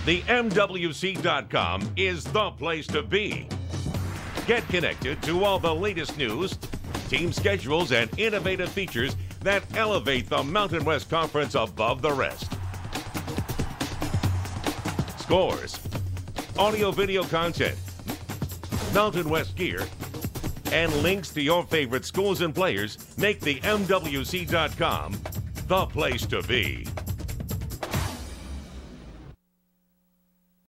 The MWC.com is the place to be. Get connected to all the latest news, team schedules, and innovative features that elevate the Mountain West Conference above the rest. Scores, audio-video content, Mountain West gear, and links to your favorite schools and players make the MWC.com the place to be.